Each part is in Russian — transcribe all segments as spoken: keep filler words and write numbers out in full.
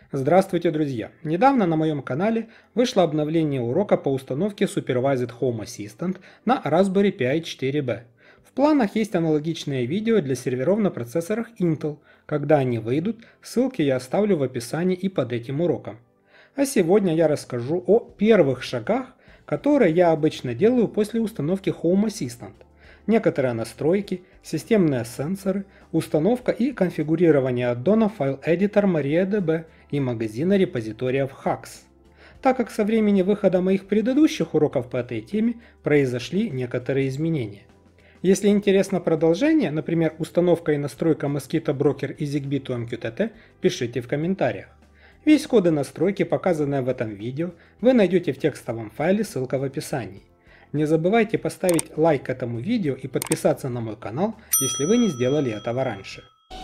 Здравствуйте, друзья! Недавно на моем канале вышло обновление урока по установке Supervised Home Assistant на Raspberry Pi четыре би. В планах есть аналогичные видео для серверов на процессорах Intel. Когда они выйдут, ссылки я оставлю в описании и под этим уроком. А сегодня я расскажу о первых шагах, которые я обычно делаю после установки Home Assistant. Некоторые настройки, системные сенсоры, установка и конфигурирование аддона File Editor MariaDB и магазина репозиториев Hacks. Так как со времени выхода моих предыдущих уроков по этой теме произошли некоторые изменения. Если интересно продолжение, например, установка и настройка Mosquito Broker и Zigbee to эм кью ти ти, пишите в комментариях. Весь код и настройки, показанные в этом видео, вы найдете в текстовом файле, ссылка в описании. Не забывайте поставить лайк этому видео и подписаться на мой канал, если вы не сделали этого раньше.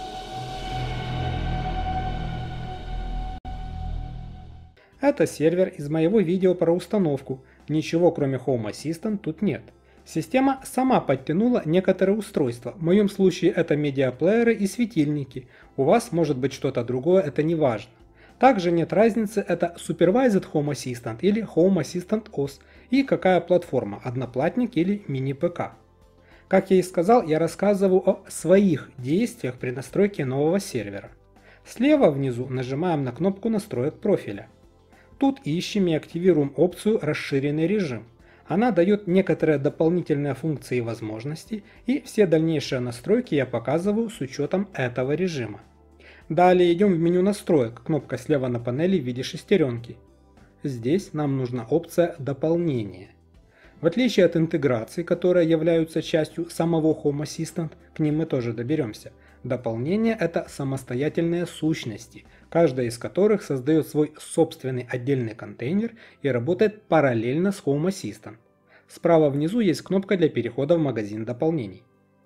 Это сервер из моего видео про установку, ничего кроме Home Assistant тут нет. Система сама подтянула некоторые устройства, в моем случае это медиаплееры и светильники, у вас может быть что-то другое, это не важно. Также нет разницы, это Supervised Home Assistant или Home Assistant о эс и какая платформа, одноплатник или мини-ПК. Как я и сказал, я рассказываю о своих действиях при настройке нового сервера. Слева внизу нажимаем на кнопку настроек профиля. Тут ищем и активируем опцию «Расширенный режим». Она дает некоторые дополнительные функции и возможности, и все дальнейшие настройки я показываю с учетом этого режима. Далее идем в меню настроек, кнопка слева на панели в виде шестеренки. Здесь нам нужна опция «Дополнение». В отличие от интеграций, которые являются частью самого Home Assistant, к ним мы тоже доберемся. Дополнение – это самостоятельные сущности, каждая из которых создает свой собственный отдельный контейнер и работает параллельно с Home Assistant. Справа внизу есть кнопка для перехода в магазин дополнений.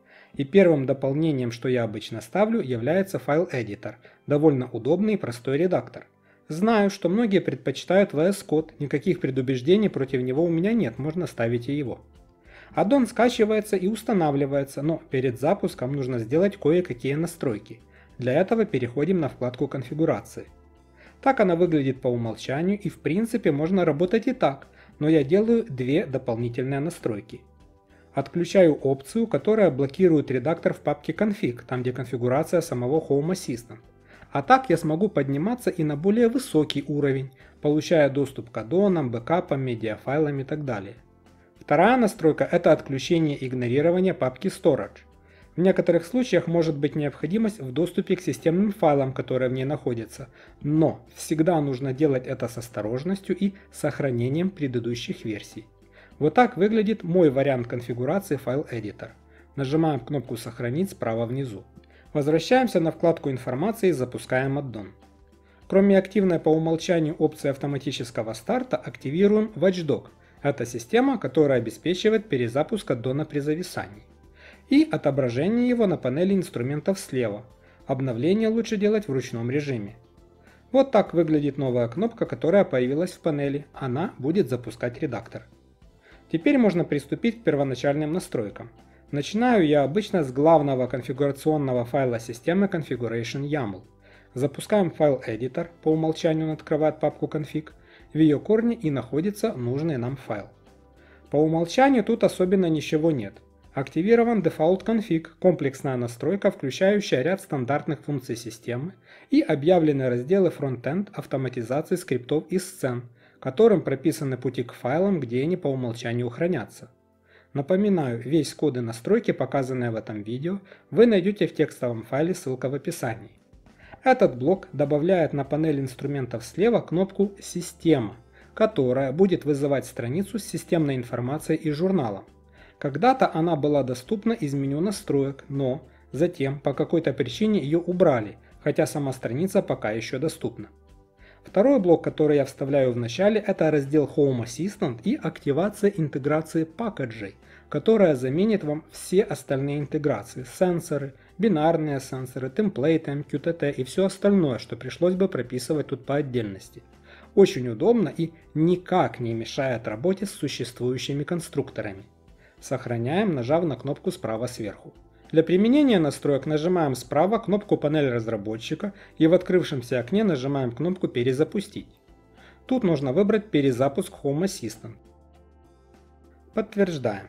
И первым дополнением, что я обычно ставлю, является File Editor, довольно удобный и простой редактор. Знаю, что многие предпочитают ви эс Code, никаких предубеждений против него у меня нет, можно ставить и его. Аддон скачивается и устанавливается, но перед запуском нужно сделать кое-какие настройки. Для этого переходим на вкладку конфигурации. Так она выглядит по умолчанию и в принципе можно работать и так, но я делаю две дополнительные настройки. Отключаю опцию, которая блокирует редактор в папке config, там где конфигурация самого Home Assistant. А так я смогу подниматься и на более высокий уровень, получая доступ к аддонам, бэкапам, медиафайлам и так далее. Вторая настройка – это отключение игнорирования папки Storage. В некоторых случаях может быть необходимость в доступе к системным файлам, которые в ней находятся, но всегда нужно делать это с осторожностью и сохранением предыдущих версий. Вот так выглядит мой вариант конфигурации File Editor. Нажимаем кнопку «Сохранить» справа внизу. Возвращаемся на вкладку информации и запускаем аддон. Кроме активной по умолчанию опции автоматического старта, активируем Watchdog. Это система, которая обеспечивает перезапуск аддона при зависании. И отображение его на панели инструментов слева. Обновление лучше делать в ручном режиме. Вот так выглядит новая кнопка, которая появилась в панели. Она будет запускать редактор. Теперь можно приступить к первоначальным настройкам. Начинаю я обычно с главного конфигурационного файла системы Configuration YAML. Запускаем File Editor, по умолчанию он открывает папку config, в ее корне и находится нужный нам файл. По умолчанию тут особенно ничего нет. Активирован Default Config, комплексная настройка, включающая ряд стандартных функций системы, и объявлены разделы Frontend автоматизации скриптов и сцен, которым прописаны пути к файлам, где они по умолчанию хранятся. Напоминаю, весь код и настройки, показанные в этом видео, вы найдете в текстовом файле, ссылка в описании. Этот блок добавляет на панель инструментов слева кнопку «Система», которая будет вызывать страницу с системной информацией и журналом. Когда-то она была доступна из меню настроек, но затем по какой-то причине ее убрали, хотя сама страница пока еще доступна. Второй блок, который я вставляю в начале, это раздел Home Assistant и активация интеграции пакеджей, которая заменит вам все остальные интеграции, сенсоры, бинарные сенсоры, темплейты, эм кью ти ти и все остальное, что пришлось бы прописывать тут по отдельности. Очень удобно и никак не мешает работе с существующими конструкторами. Сохраняем, нажав на кнопку справа сверху. Для применения настроек нажимаем справа кнопку «Панель разработчика» и в открывшемся окне нажимаем кнопку «Перезапустить». Тут нужно выбрать перезапуск Home Assistant. Подтверждаем.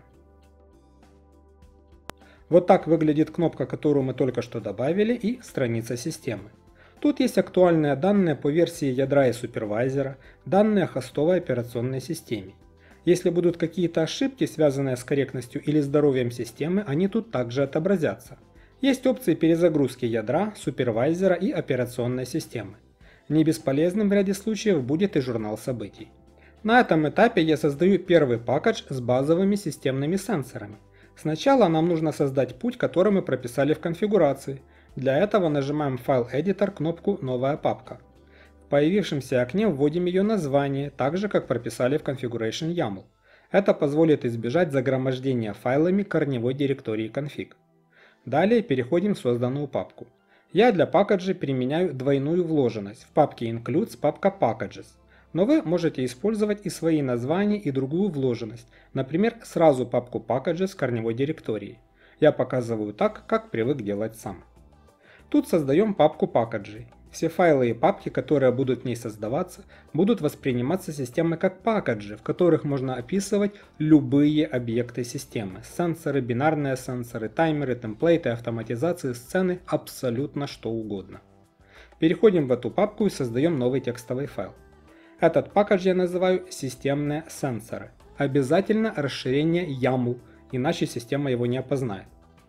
Вот так выглядит кнопка, которую мы только что добавили, и страница системы. Тут есть актуальные данные по версии ядра и супервайзера, данные о хостовой операционной системе. Если будут какие-то ошибки, связанные с корректностью или здоровьем системы, они тут также отобразятся. Есть опции перезагрузки ядра, супервайзера и операционной системы. Не бесполезным в ряде случаев будет и журнал событий. На этом этапе я создаю первый пакетж с базовыми системными сенсорами. Сначала нам нужно создать путь, который мы прописали в конфигурации. Для этого нажимаем File Editor кнопку «Новая папка». В появившемся окне вводим ее название, так же как прописали в Configuration ямл. Это позволит избежать загромождения файлами корневой директории config. Далее переходим в созданную папку. Я для пакеджей применяю двойную вложенность. В папке Includes папка Packages. Но вы можете использовать и свои названия, и другую вложенность, например, сразу папку Packages корневой директории. Я показываю так, как привык делать сам. Тут создаем папку Packages. Все файлы и папки, которые будут в ней создаваться, будут восприниматься системой как пакеджи, в которых можно описывать любые объекты системы. Сенсоры, бинарные сенсоры, таймеры, темплейты, автоматизации, сцены, абсолютно что угодно. Переходим в эту папку и создаем новый текстовый файл. Этот пакетж я называю «Системные сенсоры». Обязательно расширение ямл, иначе система его не опознает.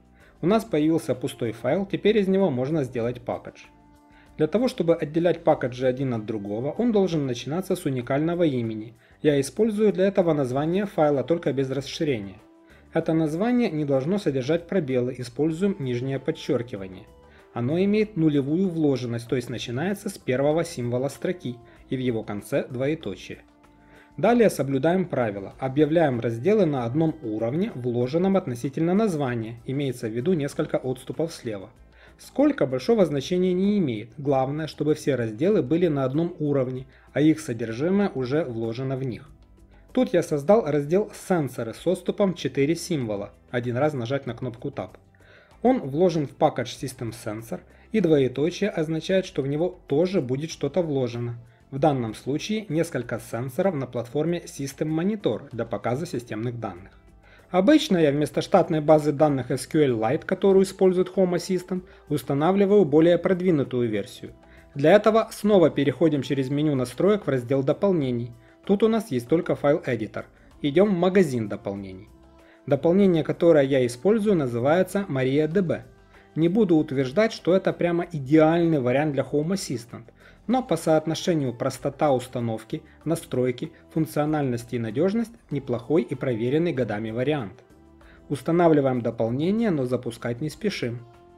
У нас появился пустой файл, теперь из него можно сделать пакетж. Для того, чтобы отделять пакеджи один от другого, он должен начинаться с уникального имени. Я использую для этого название файла, только без расширения. Это название не должно содержать пробелы, используем нижнее подчеркивание. Оно имеет нулевую вложенность, то есть начинается с первого символа строки и в его конце двоеточие. Далее соблюдаем правила. Объявляем разделы на одном уровне, вложенном относительно названия, имеется в виду несколько отступов слева. Сколько большого значения не имеет, главное, чтобы все разделы были на одном уровне, а их содержимое уже вложено в них. Тут я создал раздел «Сенсоры» с отступом четыре символа, один раз нажать на кнопку Tab. Он вложен в Package System Sensor, и двоеточие означает, что в него тоже будет что-то вложено. В данном случае несколько сенсоров на платформе System Monitor для показа системных данных. Обычно я вместо штатной базы данных эс кью эль Lite, которую использует Home Assistant, устанавливаю более продвинутую версию. Для этого снова переходим через меню настроек в раздел дополнений. Тут у нас есть только файл Editor. Идем в магазин дополнений. Дополнение, которое я использую, называется MariaDB. Не буду утверждать, что это прямо идеальный вариант для Home Assistant, но по соотношению простота установки, настройки, функциональности и надежность неплохой и проверенный годами вариант. Устанавливаем дополнение, но запускать не спешим.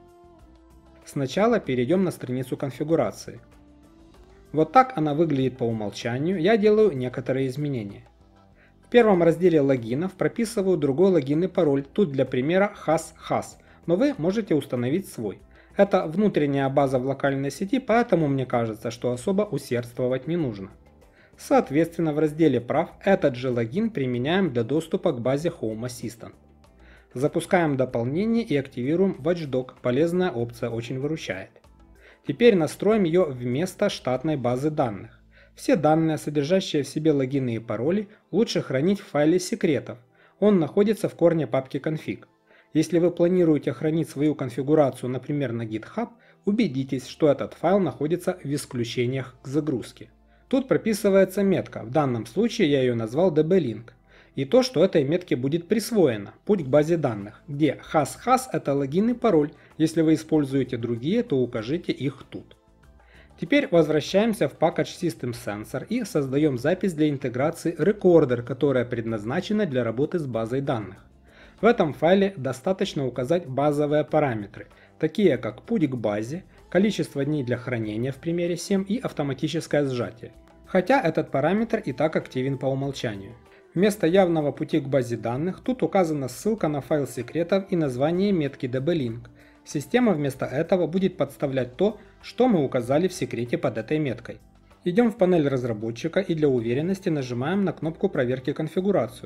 Сначала перейдем на страницу конфигурации. Вот так она выглядит по умолчанию, я делаю некоторые изменения. В первом разделе логинов прописываю другой логин и пароль, тут для примера has-has, но вы можете установить свой. Это внутренняя база в локальной сети, поэтому мне кажется, что особо усердствовать не нужно. Соответственно, в разделе прав этот же логин применяем для доступа к базе Home Assistant. Запускаем дополнение и активируем Watchdog, полезная опция, очень выручает. Теперь настроим ее вместо штатной базы данных. Все данные, содержащие в себе логины и пароли, лучше хранить в файле секретов. Он находится в корне папки config. Если вы планируете хранить свою конфигурацию, например, на GitHub, убедитесь, что этот файл находится в исключениях к загрузке. Тут прописывается метка, в данном случае я ее назвал dblink, и то, что этой метке будет присвоено, путь к базе данных, где has-has это логин и пароль, если вы используете другие, то укажите их тут. Теперь возвращаемся в Package System Sensor и создаем запись для интеграции Recorder, которая предназначена для работы с базой данных. В этом файле достаточно указать базовые параметры, такие как путь к базе, количество дней для хранения в примере семь и автоматическое сжатие. Хотя этот параметр и так активен по умолчанию. Вместо явного пути к базе данных тут указана ссылка на файл секретов и название метки dblink. Система вместо этого будет подставлять то, что мы указали в секрете под этой меткой. Идем в панель разработчика и для уверенности нажимаем на кнопку проверки конфигурацию.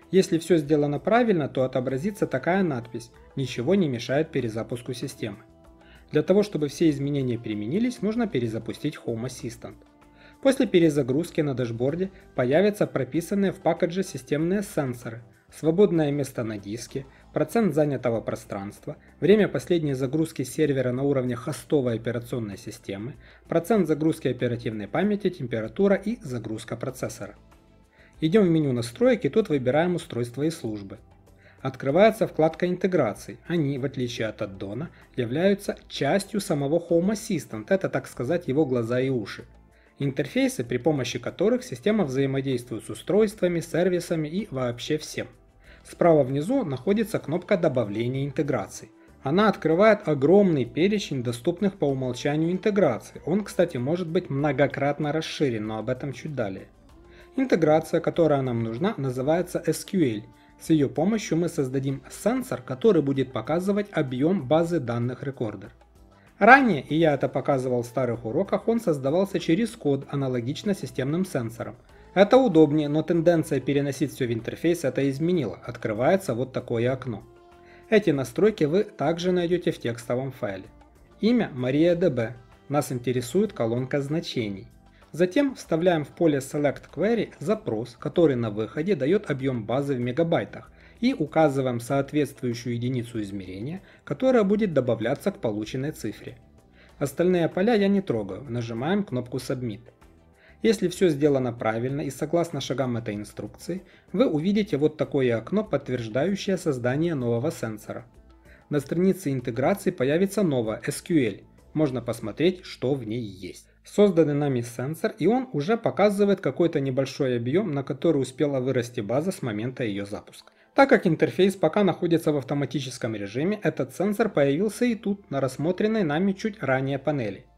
Если все сделано правильно, то отобразится такая надпись «Ничего не мешает перезапуску системы». Для того, чтобы все изменения применились, нужно перезапустить Home Assistant. После перезагрузки на дашборде появятся прописанные в пакетже системные сенсоры, свободное место на диске, процент занятого пространства, время последней загрузки сервера на уровне хостовой операционной системы, процент загрузки оперативной памяти, температура и загрузка процессора. Идем в меню настроек и тут выбираем устройства и службы. Открывается вкладка интеграций. Они, в отличие от аддона, являются частью самого Home Assistant, это, так сказать, его глаза и уши. Интерфейсы, при помощи которых система взаимодействует с устройствами, сервисами и вообще всем. Справа внизу находится кнопка добавления интеграций. Она открывает огромный перечень доступных по умолчанию интеграций. Он, кстати, может быть многократно расширен, но об этом чуть далее. Интеграция, которая нам нужна, называется эс кью эль. С ее помощью мы создадим сенсор, который будет показывать объем базы данных рекордер. Ранее, и я это показывал в старых уроках, он создавался через код, аналогично системным сенсорам. Это удобнее, но тенденция переносить все в интерфейс это изменила, открывается вот такое окно. Эти настройки вы также найдете в текстовом файле. Имя MariaDB. Нас интересует колонка значений. Затем вставляем в поле Select Query запрос, который на выходе дает объем базы в мегабайтах, и указываем соответствующую единицу измерения, которая будет добавляться к полученной цифре. Остальные поля я не трогаю, нажимаем кнопку Submit. Если все сделано правильно и согласно шагам этой инструкции, вы увидите вот такое окно, подтверждающее создание нового сенсора. На странице интеграции появится новая эс кью эль, можно посмотреть, что в ней есть. Созданный нами сенсор, и он уже показывает какой-то небольшой объем, на который успела вырасти база с момента ее запуска. Так как интерфейс пока находится в автоматическом режиме, этот сенсор появился и тут, на рассмотренной нами чуть ранее панели.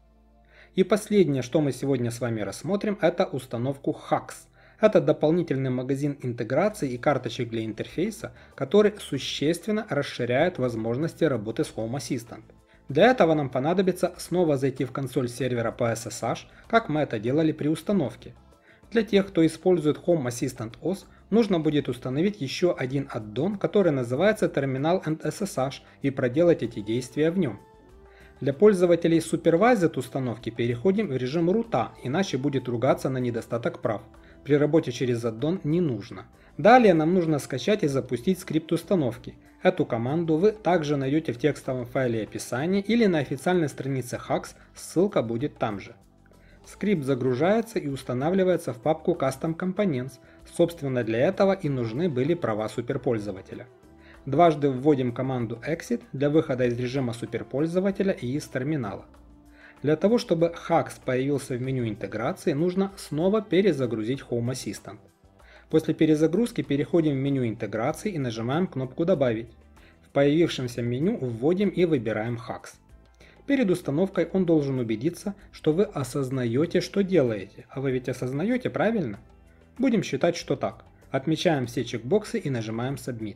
И последнее, что мы сегодня с вами рассмотрим, это установку хакс. Это дополнительный магазин интеграции и карточек для интерфейса, который существенно расширяет возможности работы с Home Assistant. Для этого нам понадобится снова зайти в консоль сервера по эс эс эйч, как мы это делали при установке. Для тех, кто использует Home Assistant о эс, нужно будет установить еще один аддон, который называется Terminal and эс эс эйч, и проделать эти действия в нем. Для пользователей Supervised установки переходим в режим рута, иначе будет ругаться на недостаток прав. При работе через аддон не нужно. Далее нам нужно скачать и запустить скрипт установки. Эту команду вы также найдете в текстовом файле описания или на официальной странице хакс, ссылка будет там же. Скрипт загружается и устанавливается в папку Custom Components, собственно для этого и нужны были права суперпользователя. Дважды вводим команду exit для выхода из режима суперпользователя и из терминала. Для того, чтобы хакс появился в меню интеграции, нужно снова перезагрузить Home Assistant. После перезагрузки переходим в меню интеграции и нажимаем кнопку «Добавить». В появившемся меню вводим и выбираем хакс. Перед установкой он должен убедиться, что вы осознаете, что делаете. А вы ведь осознаете, правильно? Будем считать, что так. Отмечаем все чекбоксы и нажимаем Submit.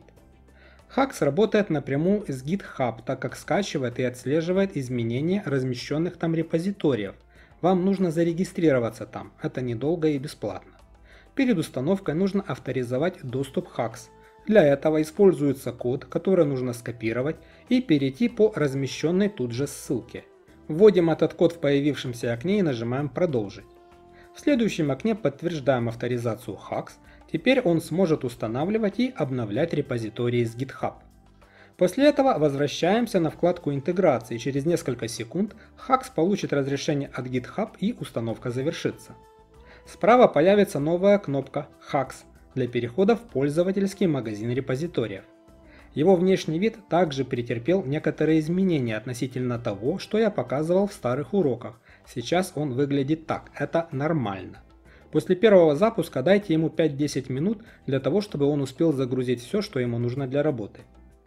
хакс работает напрямую с GitHub, так как скачивает и отслеживает изменения размещенных там репозиториев. Вам нужно зарегистрироваться там, это недолго и бесплатно. Перед установкой нужно авторизовать доступ хакс. Для этого используется код, который нужно скопировать и перейти по размещенной тут же ссылке. Вводим этот код в появившемся окне и нажимаем «Продолжить». В следующем окне подтверждаем авторизацию хакс. Теперь он сможет устанавливать и обновлять репозитории с GitHub. После этого возвращаемся на вкладку интеграции. Через несколько секунд хакс получит разрешение от GitHub и установка завершится. Справа появится новая кнопка хакс для перехода в пользовательский магазин репозиториев. Его внешний вид также претерпел некоторые изменения относительно того, что я показывал в старых уроках. Сейчас он выглядит так, это нормально. После первого запуска дайте ему пять-десять минут для того, чтобы он успел загрузить все, что ему нужно для работы.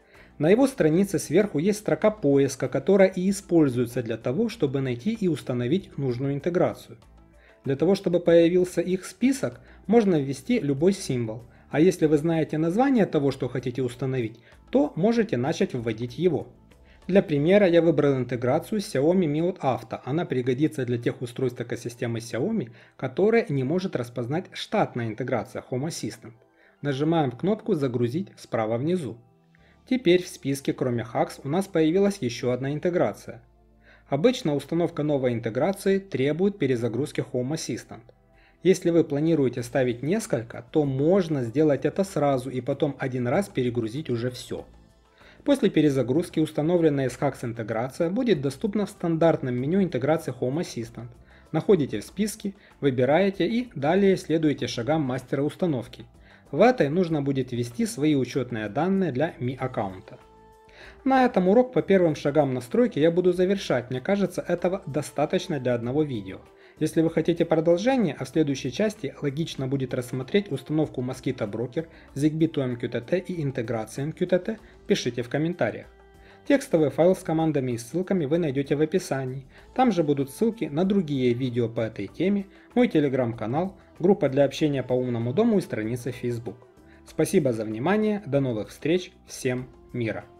На его странице сверху есть строка поиска, которая и используется для того, чтобы найти и установить нужную интеграцию. Для того, чтобы появился их список, можно ввести любой символ, а если вы знаете название того, что хотите установить, то можете начать вводить его. Для примера я выбрал интеграцию Xiaomi Mute Auto, она пригодится для тех устройств экосистемы Xiaomi, которые не может распознать штатная интеграция Home Assistant. Нажимаем кнопку «Загрузить» справа внизу. Теперь в списке кроме Hacks у нас появилась еще одна интеграция. Обычно установка новой интеграции требует перезагрузки Home Assistant. Если вы планируете ставить несколько, то можно сделать это сразу и потом один раз перегрузить уже все. После перезагрузки установленная из Hacks интеграция будет доступна в стандартном меню интеграции Home Assistant. Находите в списке, выбираете и далее следуете шагам мастера установки. В этой нужно будет ввести свои учетные данные для Mi аккаунта. На этом урок по первым шагам настройки я буду завершать, мне кажется, этого достаточно для одного видео. Если вы хотите продолжение, а в следующей части логично будет рассмотреть установку Mosquito Broker, Zigbee to эм кью ти ти и интеграции эм кью ти ти, пишите в комментариях. Текстовый файл с командами и ссылками вы найдете в описании. Там же будут ссылки на другие видео по этой теме, мой телеграм-канал, группа для общения по умному дому и страница в Facebook. Спасибо за внимание, до новых встреч, всем мира!